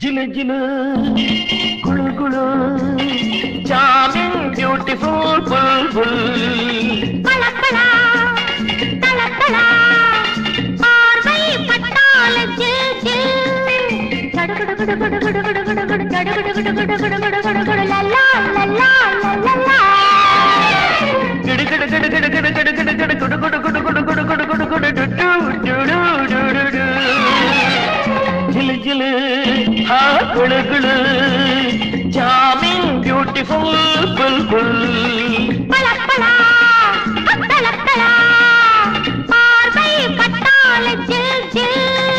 जिलु जिलु गुलु गुलु charming beautiful bulbul pala pala tala tala paarvai pattal jil jil chadu gudu gudu gudu gudu gudu gudu gudu chadu gudu gudu gudu gudu gudu gudu gudu la la la la la la gudu gudu gudu gudu gudu gudu gudu gudu gudu gudu gudu gudu gudu gudu gudu gudu du du du du du jilu jilu ha gulu gulu charming beautiful bulbul pala pala tala tala paarvai pattal jil jil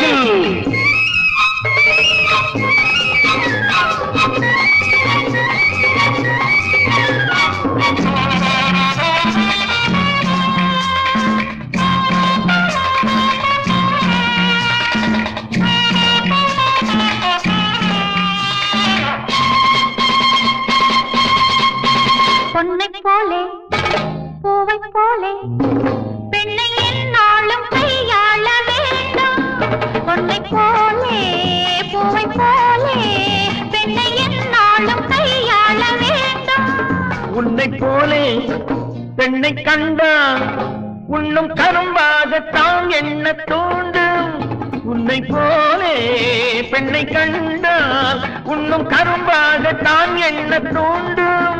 பொன்னை போலே பூவை போலே பெண்ணை என்னாலும் கையாள வேண்டும் பொன்னை போலே பூவை போலே பெண்ணை என்னாலும் கையாள வேண்டும் உன்னை போலே பெண்ணை கண்டால் உன்னும் கரும்பாகத்தான் என்ன தோண்டும் உன்னை போலே பெண்ணை கண்டால் உன்னும் கரும்பாகத்தான் என்ன தோண்டும்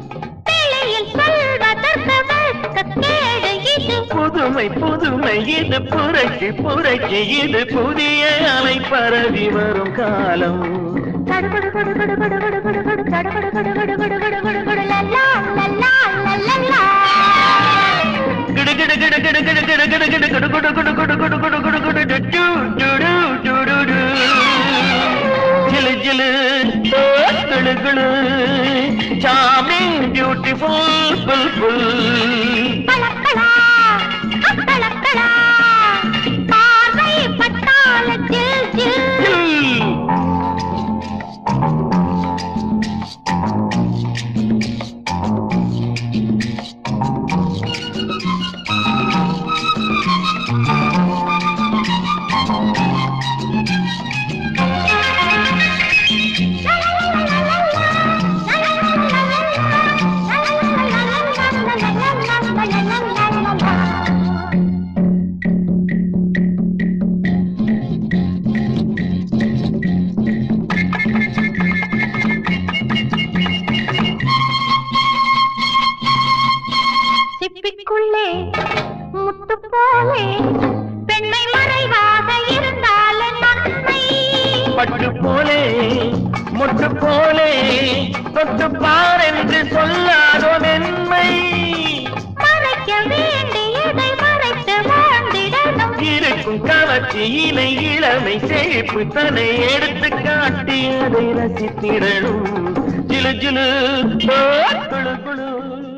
புதுமை புதுமை இது புரட்சி புரட்சி இது புதிய அலை பரவி வரும் காலம் ஜிலு ஜிலு குளு குளு charming beautiful bulbul pala pala tala tala paarvai pattal jil jil சிப்பிக்குள்ளே முத்து போலே பெண்ணை மறைவாக இருந்தால் நன்மை பட்டு போலே முட்டு போலே தொட்டு பார் என்று சொல்லாதோ மென்மை மறைக்க வேண்டியதை மறைத்து வாழ்ந்திடணும் இருக்கும் கவர்ச்சியினை இளமை செழிப்பு தன்னை எடுத்து காட்டி அதை ரசித்திடணும் ஜிலு ஜிலு குளு குளு